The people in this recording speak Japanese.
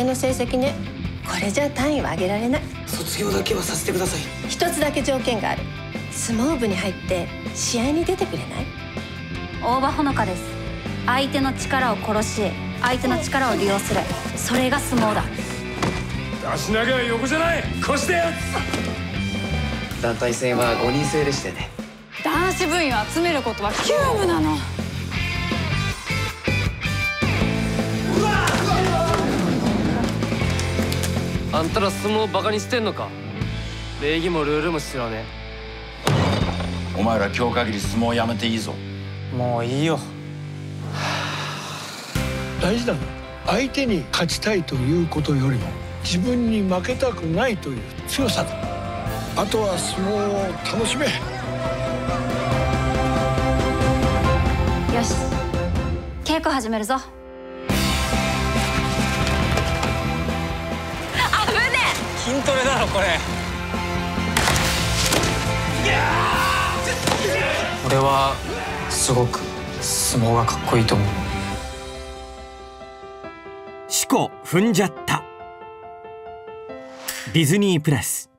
の成績ね。これじゃ単位は上げられない。 卒業だけはさせてください。 一つだけ条件がある。相撲部に入って試合に出てくれない？ 大場ほのかです。相手の力を殺し、相手の力を利用する、それが相撲だ。 足投げは横じゃない、腰で。 団体戦は5人制でしてね。 男子部員を集めることは急務なの。 あんたら相撲バカにしてんのか。礼儀もルールも知らねお前ら今日限り相撲やめていいぞ。 もういいよ。 大事なのは相手に勝ちたいということよりも自分に負けたくないという強さだ。あとは相撲を楽しめ。 よし、稽古始めるぞ。 筋トレだろこれ。俺はすごく相撲がかっこいいと思う。 四股踏んじゃった。ディズニープラス。